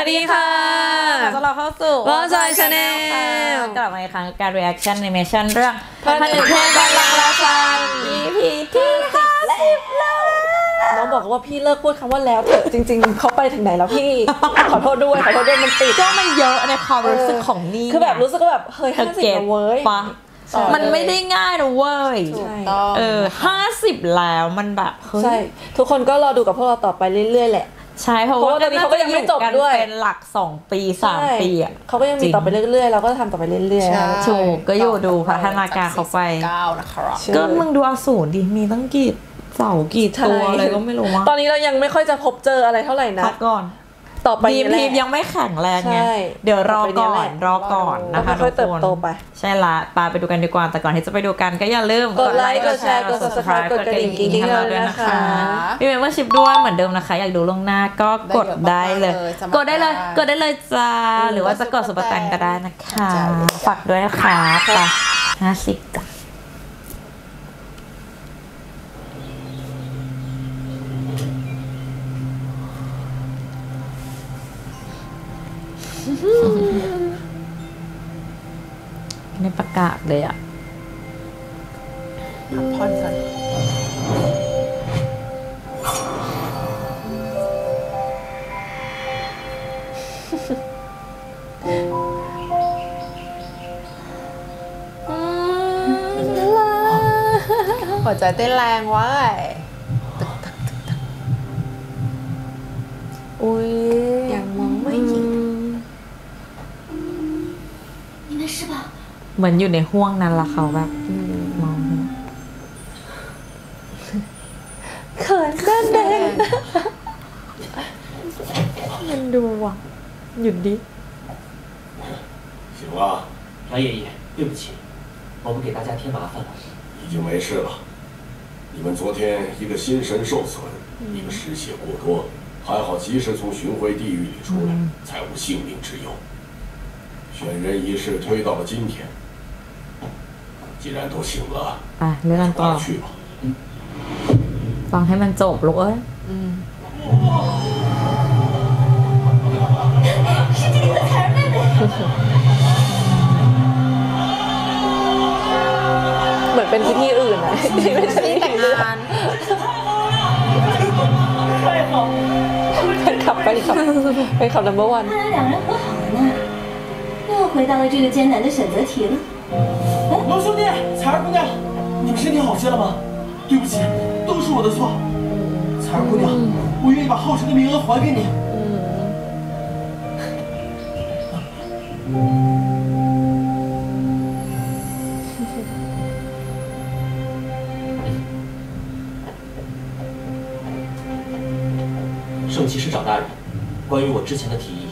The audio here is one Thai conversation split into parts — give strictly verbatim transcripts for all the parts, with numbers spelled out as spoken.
ดีค่ะขอต้อนรับเข้าสู่ What's My Channel กลับมาอีกครั้งการ reaction animation เรื่องผนึกเพศบัลลังก์ราชัน อี พี ที่ห้าสิบแล้วน้องบอกว่าพี่เลิกพูดคำว่าแล้วเถอะจริงๆเขาไปถึงไหนแล้วพี่ขอโทษด้วยขอโทษด้วยมันติดก็มันเยอะในความรู้สึกของนี่คือแบบรู้สึกว่าแบบเฮ้ยห้าสิบแล้วเว้ยปะมันไม่ได้ง่ายนะเว้ยเออห้าสิบแล้วมันแบบใช่ทุกคนก็รอดูกับพวกเราต่อไปเรื่อยๆแหละใช่เพราะว่าตอนนี้เขาก็ยังไม่จบด้วยเป็นหลักสองปีสามปีอ่ะเขาก็ยังมีต่อไปเรื่อยๆเราก็ทำต่อไปเรื่อยๆถูกก็อยู่ดูพัฒนาการเขาไปก็มึงดูอสูรดิมีตั้งกี่เสากี่ตัวอะไรก็ไม่รู้ว่าตอนนี้เรายังไม่ค่อยจะพบเจออะไรเท่าไหร่นะพักก่อนต่อไปทีมยังไม่แข็งแรงไงเดี๋ยวรอก่อนรอก่อนนะคะทุกคนใช่ละปาไปดูกันดีกว่าแต่ก่อนที่จะไปดูกันก็อย่าลืมกดไลค์กดแชร์กด ซับสไครบ์ กดกระดิ่งกิ๊งๆให้เราด้วยนะคะมีเมมเบอร์ชิพด้วยเหมือนเดิมนะคะอยากดูล่วงหน้าก็กดได้เลยกดได้เลยกดได้เลยจ้าหรือว่าจะกดซุปเปอร์แตงก็ได้นะคะฝากด้วยนะคะไปห้าสิบจ้ะในประกาศเลยอ่ะพักผ่อนกันหัวใจเต้นแรงว้ายอุ้ยยังมองไม่เห็นเหมือนอยู่ในห้วงนั้นละเขาแบบมองเขินด้านแดงมันดูว่ะหยุดดิ行了，蓝爷爷，对不起，我们给大家添麻烦了。已经没事了。你们昨天一个心神受损，一个失血过多，还好及时从巡回地狱里出来，才无性命之忧。选人仪式推到了今天。既然都醒了， ไปเลื่อนต่อฟังให้มันจบลูกเอ้ยเหมือนเป็นพิธีอื่นนะที่ไม่ใช่แต่งงานเป็นขับไปขับเป็นขับ number one 看来两人和好了呢，又回到了这个艰难的选择题了。 龙兄弟，彩儿姑娘，你们身体好些了吗？对不起，都是我的错。彩儿姑娘，我愿意把后世的名额还给你。 圣骑士长大人，关于我之前的提议。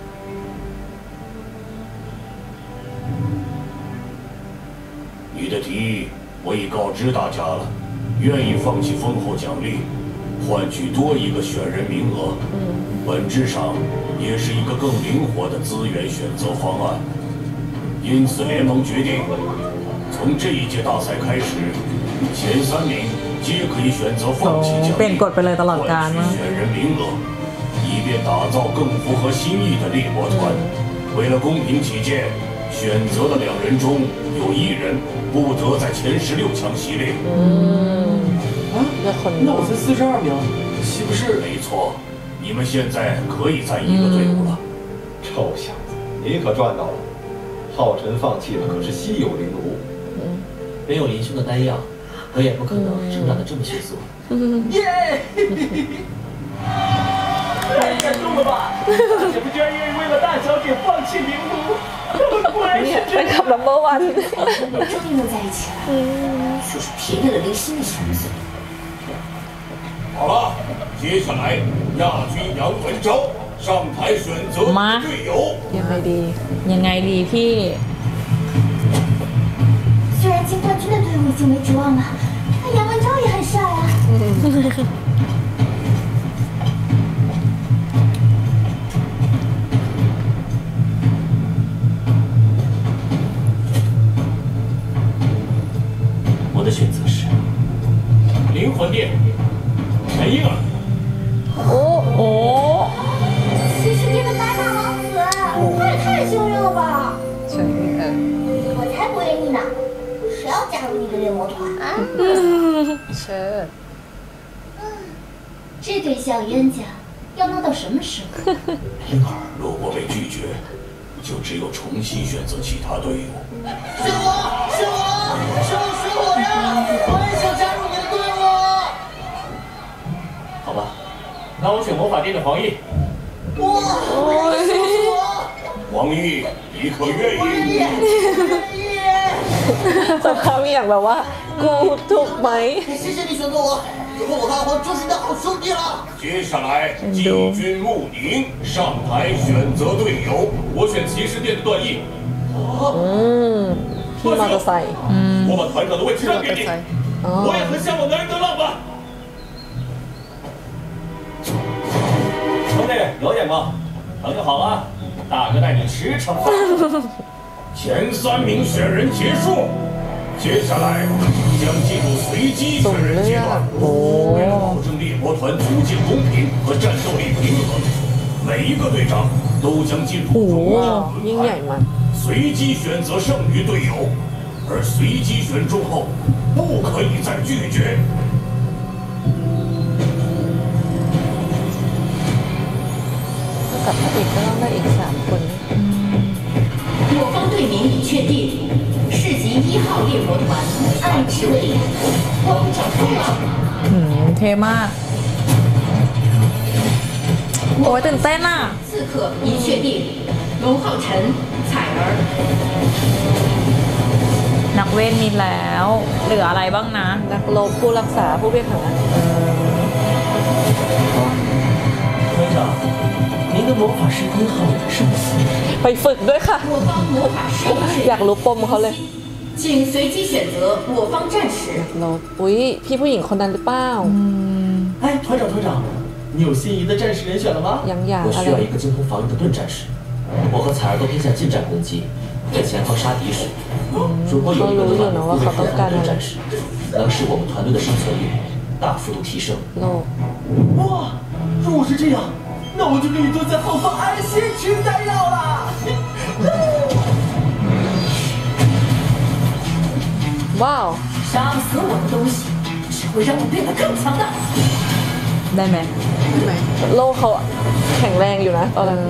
你的提议我已告知大家了，愿意放弃丰厚奖励，换取多一个选人名额，本质上也是一个更灵活的资源选择方案。因此，联盟决定从这一届大赛开始，前三名皆可以选择放弃奖励，换取选人名额，以便打造更符合心意的猎魔团。为了公平起见，选择的两人中有一人不得在前十六强席列。 嗯，啊， 那我才四十二名，岂不是？ 没错，你们现在可以在一个队伍了。 臭小子，你可赚到了！浩辰放弃的可是稀有灵物， 没有林兄的丹药，我也不可能成长得这么迅速。 耶！太感动了吧！大姐夫居然愿意为了大小姐放弃灵物。 เนี่ยเป็นขับ number one 注定要在一起了，就是疲惫了林心的绳子。 好了，接下来亚军杨文昭上台选择队友。 ยังไงดียังไงดีพี่虽然金冠军的队伍已经没指望了，但杨文昭也很帅啊。 我的选择是灵魂殿陈婴儿。 哦哦， 骑士殿的白马王恶魔团。 เชิด这对小冤家要闹到什么时候？ 婴儿如果被拒绝，就只有重新选择其他队友。 是我，是我，是我，是我呀！我也想加入你的队伍。 好吧，那我选魔法店的黄奕。 我，是我，是我。 黄奕，你可愿意？ 愿意。 สักครั้งอย่างแบบว่ากูถูกไหม谢谢你选择我，以后我和阿黄就是你的好兄弟了。 接下来，季军穆宁上台选择队友。 我选骑士店的段奕。 อืมพี่มอเตอร์ไซค์我把团长的位置让给你。 อ๋อ我也很向往难得浪漫。兄弟，有眼光，等就好了。大哥带你吃吃饭。 前三名选人结束，接下来将进入随机选人阶段。为了保证猎魔团组建公平和战斗力平衡，每一个队长都将进入终场ยิ่ง轮ใหญ่盘， มาก随机选择剩余队友，而随机选中后不可以再拒绝。 กับพระเอกก็ต้องได้อีกสามคน我方队名已确定，市级一号猎魔团爱之味光掌风浪。 อืมเท่มาก โอ้ยตื่นเต้นอ่ะ刺客已确定，龙浩辰、彩儿。 นักเวทมีแล้ว เหลืออะไรบ้างนะนักรบผู้รักษาผู้เวียนหัว团长，您的魔法师很好，是不是？ ไปฝึกด้วยค่ะ我方魔法师อยากรู้ปมเขาเลย请随机选择我方战士。 เราอุ้ยพี่ผู้หญิงคนนั้นหรือเปล่า哎，团长，团长，你有心仪的战士人选了吗？ ยังอยาก我อะ需ไร要一个精通防御的盾战士。我和彩儿都偏向近战攻击，在前方杀敌时，如果有一个能把护卫护栏的盾战士，能使我们团队的生存率大幅度提升。 โลก哇，如果是这样，那我就可以蹲在后方安心吃丹药了。 ว้าว杀死我的东西，只会让我变得更强大。 ได้ไหมโลกเขาแข็งแรงอยู่นะตอนนั้น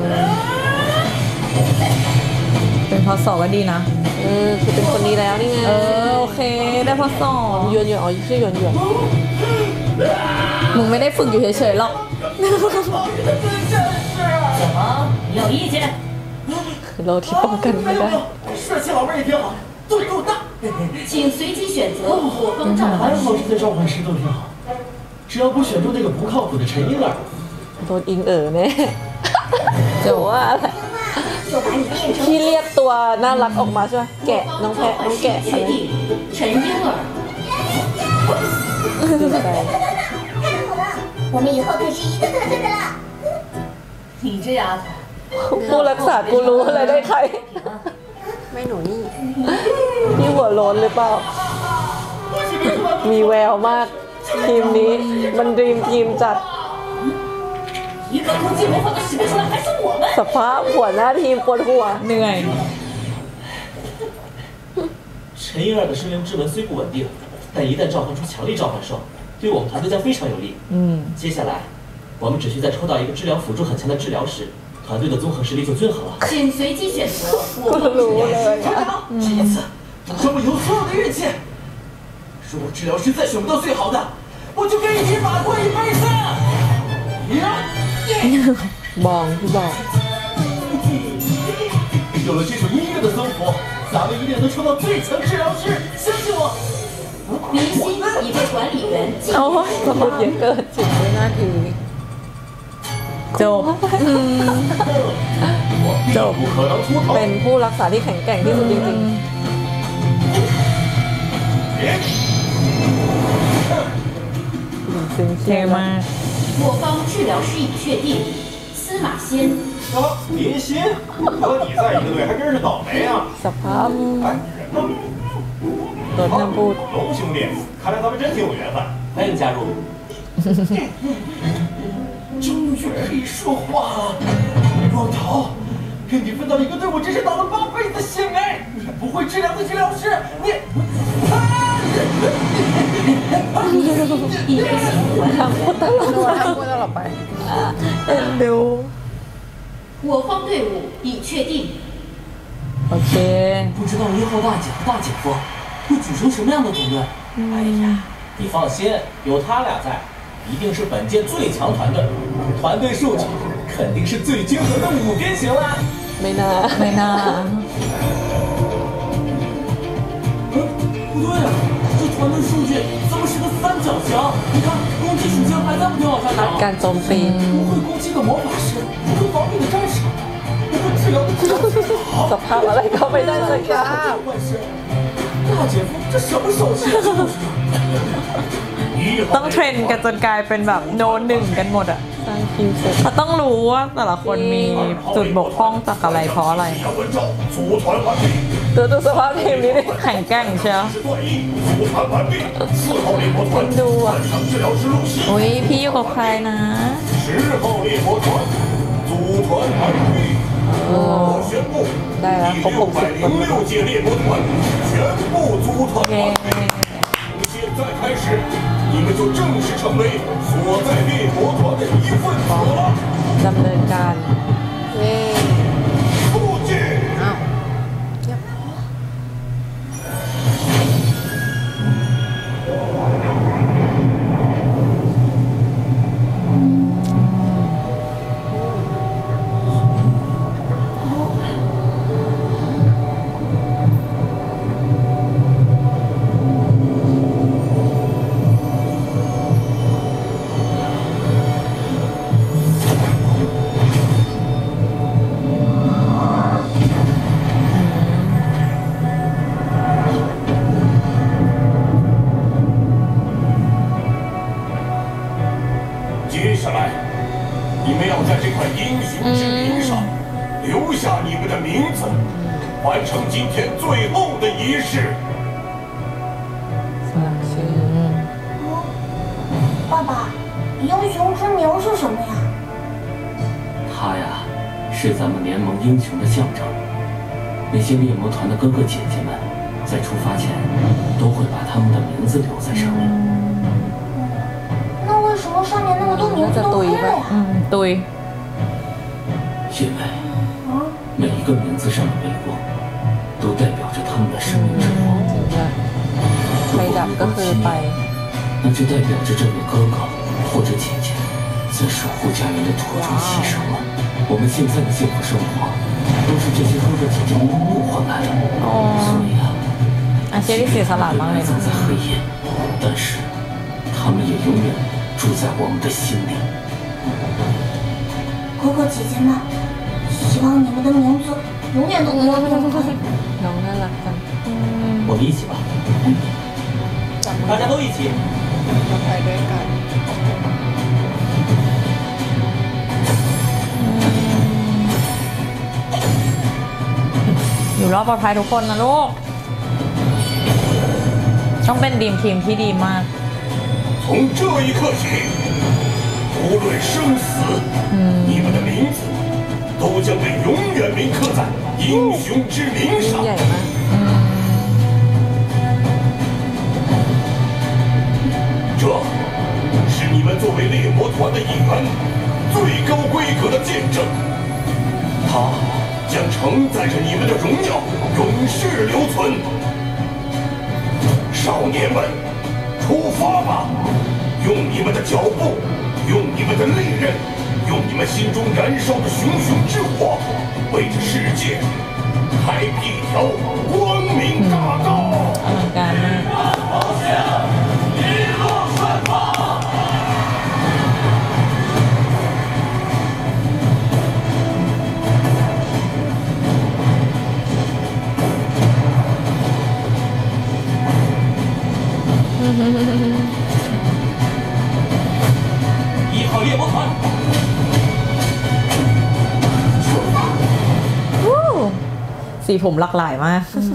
เป็นพอสอบก็ดีนะเออคือเป็นคนนี้แล้วนี่ไงเออ โอเค ได้พอสอบหยวนหยวนอ๋อชื่อหยวนหยวนมึงไม่ได้ฝึกอยู่เฉยๆหรอก怎么有意见？ คือเราที่ป้องกันไม่ได้帅气老妹儿也挺好，度度大。 请随机选择我方召还唤师。 有好吃的召唤师都挺好，只要不选中那个不靠谱的陈婴儿。 โดนอิงเอ๋อแน่จะว่าอะไร就把你变成ที่เรียกตัวน่ารักออกมาใช่ไหมแกะน้อง召แพะ唤น้อง师แกะ已อะไร确定，陈婴儿。 ดีใจ太好了，我们以后可是一个团队的啦。你这丫头， ผู้รักษากูรู้อะไรได้ใครไม่หนูนี่พี่หัวโล้นหรือเปล่า มีแววมาก ทีมนี้มันดีมทีมจัด一个攻击魔法都使不出来，还是我们。 สภาพหัวหน้าทีมปวดหัวเหนื่อย陈婴儿的生灵之纹虽不稳定，但一旦召唤出强力召唤兽，对我们团队将非常有利。 อืม接下来，我们只需再抽到一个治疗辅助很强的治疗师，团队的综合实力就均衡了。 请随机选择我กู方รู้治เล疗ย师。 อะ这一次，赌上我以后所有的运气。如果治疗师再选不到最好的，我就跟一起把过一辈子。呀！ บองพี่บอก有了这首音乐的增幅，咱们一定能抽到最强治疗师，相信我。 明星已被管理员进โอ้ยสมุดเยอะเกินสิบวินาทีจบ我并不可能出头เป็น。ผู้รักษาที่แข็งแกร่งที่สุดจริง别ๆซิงเชีเท่ยมาก我方治疗师已确定，司马仙。 啊，林鑫，和你在一个队还真是倒霉啊！ สภาพ哎，人呢？ โดนห้ามพูด龙兄弟，看来咱们真挺有缘分。 欢迎加入。 终于可以说话了，光头，跟你分到一个队伍真是倒了八辈子血霉。你不会治疗的治疗师，你，啊！ 一人行还。 ดูว่าถ้าพูดตลอดไปเอ็นดู我方队伍已确定。 โอเค不知道一号大姐和大姐夫会组成什么样的团队？ 哎呀，你放心，有他俩在，一定是本届最强团队，团队数据肯定是最均衡的五边形啦。 ไม่น่าไม่น่า嗯，不对啊，这团队数据怎么是个三角形？你看，攻击属性还在不停往下รัด涨。 การโจมตี不会攻击的魔法师，不会防御的战士，不会治疗的治疗师。 สภาพอะไรก็ไม่ได้สักอย่าง万事，大姐夫这什么手气啊？这都是。 ต้องเทรนกันจนกลายเป็นแบบโนหนึ่งกันหมดอ่ะสร้างทีมเสร็จเขาต้องรู้ว่าแต่ละคนมีจุดบกพร่องจากอะไรเพราะอะไร要文照，组团完毕。 ดูดูสภาพทีมนี้ดิแข่งแกร่งเชียว是段毅，组团完毕。四号猎魔团， ดูอะ本场治疗师露西。 อุ้ยพี่อยู่กับใครนะ十号猎魔团，组团完毕。我宣布， ได้แล้วครบ第ห六ก百สิบคน零六届猎魔团全部组团เย้完毕。从现在开始，你们就正式成为所在猎魔团的一份子了。 ดำเนินการเย้出去。 อ้าวเงียบ接下来，你们要在这块英雄之名上留下你们的名字，完成今天最后的仪式。 爸爸，英雄之名是什么呀？ 他呀，是咱们联盟英雄的象征。那些猎魔团的哥哥姐姐们，在出发前都会把他们的名字留在上面。 那为什么上面那么多名字都黑了呀？ อืมตุย因为每一个名字上的微光，都代表着他们的生命之光。 ถึงจะใครดับก็คือไป那就代表着这位哥哥或者姐姐在守护家园的途中牺牲了。我们现在的幸福生活，都是这些哥哥姐姐们用命换来的。所以啊， อาชีพที่เสียสละมากเลย藏นะ在黑夜，但是他们也永远住在我们的心里。 哥哥姐姐们，希望你们的名字永远都不要变黑。 น้องน่ารักจัง我们一起吧， จับมือ大家都一起。 เราไปด้วยกันอยู่รอบปลอดภัยทุกคนนะลูก ต้องเป็นดีมทีมที่ดีมาก从这一刻起，无论生死，你们的名字都将被永远铭刻在英雄之名ยิ่ง上ใหญ่มาก这是你们作为猎魔团的一员最高规格的见证，它将承载着你们的荣耀，永世留存。少年们，出发吧！用你们的脚步，用你们的利刃，用你们心中燃烧的熊熊之火，为这世界开辟一条光明大道。 อลังการมาก一号猎魔团， สีผมหลากหลายมาก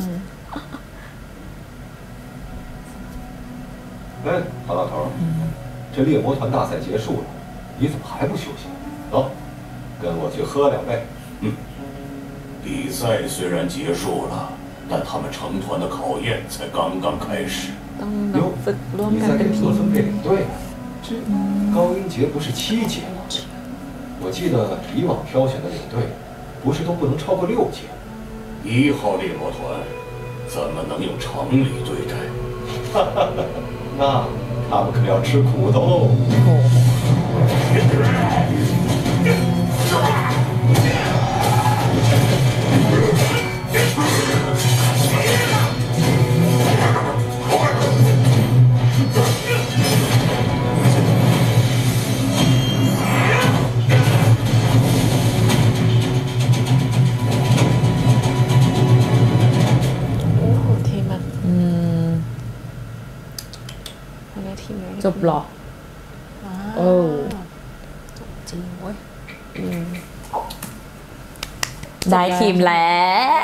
哎，陶老头，这猎魔团大赛结束了，你怎么还不休息？走，跟我去喝两杯。 嗯，比赛虽然结束了，但他们成团的考验才刚刚开始。 ต้องแบบฝึกร่วม你กัน在เป็น给ที各ม分配领队呢。这高音节不是七节吗？我记得以往挑选的领队，不是都不能超过六节？ 一号猎魔团怎么能用常理对待？ 哈哈哈，那他们可要吃苦头喽。 ทีมมันอันนี้ทีมไหนจบหรอโอ้จริงเว้ยได้ทีมแล้ว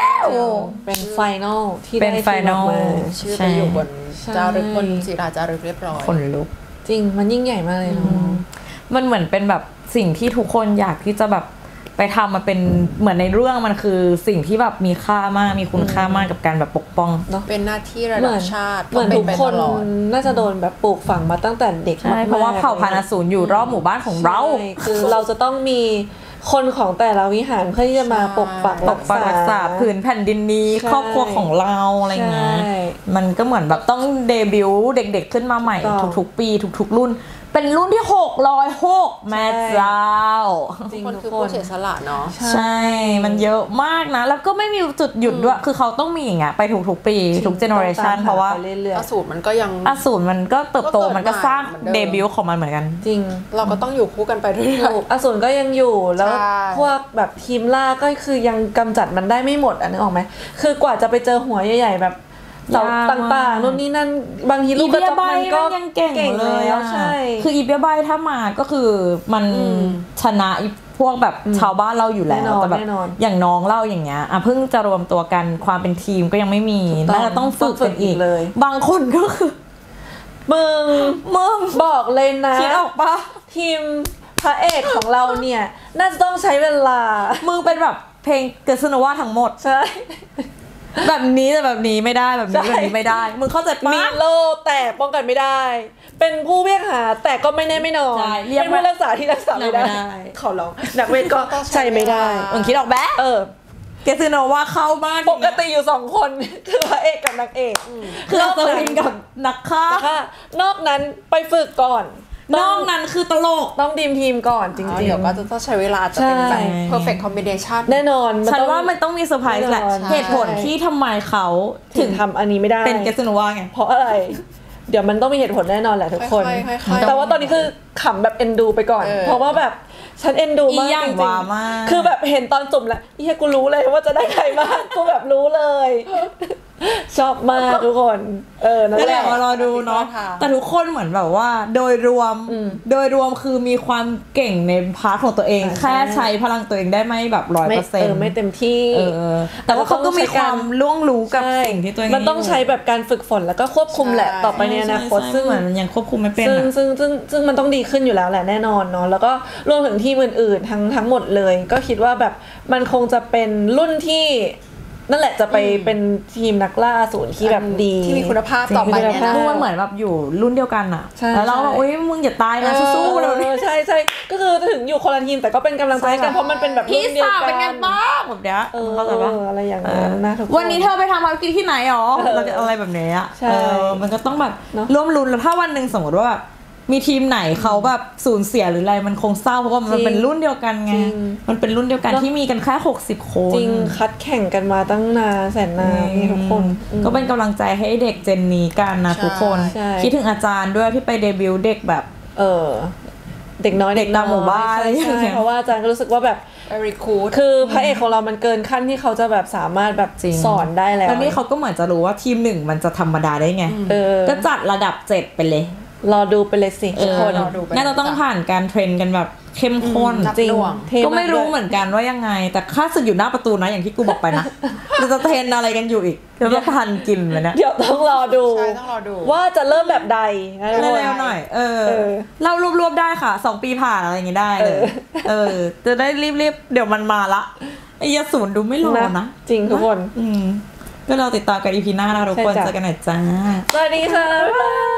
เป็นไฟนอลที่เป็นได้ไฟนอลทีมออกมาชื่อไปอยู่บนใช่จารึกบนศิลาจารึกเรียบร้อยคนลุกจริงมันยิ่งใหญ่มากเลยเนาะมันเหมือนเป็นแบบสิ่งที่ทุกคนอยากที่จะแบบไปทำมาเป็นเหมือนในเรื่องมันคือสิ่งที่แบบมีค่ามากมีคุณค่ามากกับการแบบปกป้องเนาะเป็นหน้าที่ระเหมืดัอบ นชาติเหมือนต้ทุงกป็คนตลอดน่าจะโดนแบบปลูกฝังมาตั้งแต่เด็กใช่เพราะว่าเผ่าพันธุ์อสูรอยู่รอบหมู่บ้านของเราใช่คือเราจะต้องมีคนของแต่ละวิหารเพื่อที่จะมาปกปักปกปักรักษาผืนแผ่นดินนี้ใช่ครอบครัวของเราอะไรเงี้ยใช่มันก็เหมือนแบบต้องเดบิวต์เด็กๆขึ้นมาใหม่ถูกต้องทุกๆปีทุกๆรุ่น เป็นรุ่นที่หกร้อยหกแม่เจ้าจริงคนทุคืกอคผู้นเสียสละเนาะใช่ มันเยอะมากนะ แล้วก็ไม่มีจุดหยุดด้วย คือเขาต้องมีอย่างเงี้ยไปทุกๆปีทุกเจเนอเรชันเพราะว่าไปเรื่อยอสูรมันก็ยังอสูรมันก็เติบโตก็เกิดมันก็สร้างใหม่เหมือนเดิมเดบิวต์ของมันเหมือนกันๆจริงเราก็ต้องอยู่คู่กันไปเรื่อยถูกอสูรก็ยังอยู่แล้วใช่พวกแบบทีมล่าก็คือยังกำจัดมันได้ไม่หมดอ่ะนึกออกไหมคือกว่าจะไปเจอหัวใหญ่ๆแบบเสายากมากต่างๆนู่นนี่นั่นบางทีลูอีกกระเบียจกใบมันก็มันยังเก่งเก่งเลยแล้วอะใช่คืออีเบียใบถ้ามาก็คือมันอืมชนะอีพวกแบบชาวบ้านเราอยู่แล้วแน่นอนแต่แบบแน่นอนอย่างน้องเล่าอย่างเงี้ยอ่ะเพิ่งจะรวมตัวกันความเป็นทีมก็ยังไม่มีถูกต้องน่าจะต้องฝึกต้องฝึกักนอีกอีกเลยบางคนก็คือมึงมึงบอกเลยนะคิดออกปะทีมพระเอกของเราเนี่ยน่าจะต้องใช้เวลามึงเป็นแบบเพลงเกิดสโนวาทั้งหมดใช่แบบนี้แต่แบบนี้ไม่ได้แบบนี้ใช่แบบนี้ไม่ได้ มึงเข้าใจปะมีโลแต่ป้องกันไม่ได้ เป็นผู้เวียกหาแต่ก็ไม่แน่ไม่นอนใช่เรียกเป็นผู้รักษาที่รักษาไม่ได้ไม่ได้ขอร้องนักเวทก็ใช่ไม่ได้มึงคิดออกแบะเออเกสโนวาเข้าบ้านปกติอยู่สองคน คือพระเอกกับนางเอกคืออัศวินกับนักฆ่านะคะนอกนั้นไปฝึกก่อนนอกนั้นคือตลกต้องดีมทีมก่อนจๆริงอ๋อๆเดี๋ยวก็จะต้องใช้เวลาจะเป็นแบบใช่ perfect combination แน่นอนฉันต้องว่ามันต้องมีเซอร์ไพรส์แหละแน่นอนเหตุผลที่ทำไมเขาถึถึงงทำอันนี้ไม่ได้เป็นเกสโนวาไงเพราะอะไร เดี๋ยวมันต้องมีเหตุผลแน่นอนแหละทุกคนค่อยๆค่อยๆแต่ว่าตอนนี้คือขำแบบเอ็นดูไปก่อนเออเพราะว่าแบบฉันเอ็นดูมากอีหยั่จงริงวามากๆคือแบบเห็นตอนจุ่มแล้วเฮียกูรู้เลยว่าจะได้ใครบ้างกูแบบรู้เลย ชอบมากทุกคน เออนั่นนั่นแหแหละละมารอดูเนาะ แต่ทุกคนเหมือนแบบว่า โดยรวมอืมโดยรวมคือมีความเก่งในพาร์ทของตัวเองใช่แค่ใช้พลังตัวเองได้ไม่แบบร้อยไม่เปอร์เซ็นเอต์อไม่เต็มที่เออ แต่ว่าเขาก็มีความล่วงรู้กับใช่สิ่งที่ตัวเองมันต้องใช้แบบการฝึกฝนแล้วก็ควบคุมแหละต่อไปในอนาคตใช่ซึ่งเหมือนมันยังควบคุมไม่เป็นซึ่งอะซึ่งซึ่งซึ่งมันต้องดีขึ้นอยู่แล้วแหละแน่นอนเนาะแล้วก็รวมถึงทีมอื่นๆทั้งทั้งหมดเลย ก็คิดว่าแบบมันคงจะเป็นรุ่นที่นั่นแหละจะไปเป็นทีมนักล่าอสูรที่แบบดีที่มีคุณภาพต่อไปเนี่ยนะคือมันเหมือนแบบอยู่รุ่นเดียวกันอะใช่แล้วเราก็แบบอุ้ยมึงอย่าตายนะสู้ๆเอเราอใช่ใช่ก็คือถึงอยู่คนละทีมแต่ก็เป็นกำลังใจให้กันเพราะมันเป็นแบบพี่รุ่นเดียวสาวกัเป็นไงบ้างแบบเนี้ยเออเข้าใจปะอะไรอย่างนั้นนะทุกคนวันนี้เธอไปทำภารกิจที่ไหนหรอเออเราจะอะไรแบบนี้อะใช่เออมันก็ต้องแบบเนอะร่วมรุนแล้วถ้าวันหนึ่งสมมติว่าแบบมีทีมไหนเขาแบบสูญเสียหรืออะไรมันคงเศร้าเพราะว่ามันเป็นรุ่นเดียวกันไงจริงมันเป็นรุ่นเดียวกันเนอะที่มีกันแค่หกสิบคนจริงคัดแข่งกันมาตั้งนานแสนนานนี่ทุกคนอืมก็เป็นกำลังใจให้เด็กเจนนี้กันนะใช่ทุกคนใช่คิดถึงอาจารย์ด้วยที่ไปเดบิวต์เด็กแบบเออเด็กน้อยเด็กตามหมู่บ้านใช่อะไรอย่างเงี้ใช่ยเพราะว่าอาจารย์ก็รู้สึกว่าแบบ very cool คือพระเอกของเรามันเกินขั้นที่เขาจะแบบสามารถแบบจริงสอนได้แล้วแล้วนี่เขาก็เหมือนจะรู้ว่าทีมหนึ่งมันจะธรรมดาได้ไงเออก็จัดระดับเจ็ดไปเลยรอดูไปเลยสิเอทุกอคนรอดูไปน่าจะต้องผ่านการเทรนกันแบบเข้มข้นนับจริงหน่วงเท่ากก็ไม่รู้เหมือนกันว่ายังไง แต่ค่าสึกอยู่หน้าประตูนะอย่างที่กูบอกไปนะ เราจะเทรนอะไรกันอยู่อีกแล้วก็ทันกินเลยเนี่ยเดี๋ยวต้องรอดูใช่ต้องรอดูว่าจะเริ่มแบบใดนะทุกคนเร็วๆหน่อย เออเออเรารวบๆได้ค่ะสองปีผ่านอะไรอย่างงี้ได้เลย เออ จะได้รีบๆเดี๋ยวมันมาละไอ้ยาสูนดูไม่รอนะจริงทุกคนอืมก็เราติดตามกันอีพีหน้านะทุกคนใช่จ้ะเจอกันหน่อยจ้าสวัสดีค่ะบ๊ายบาย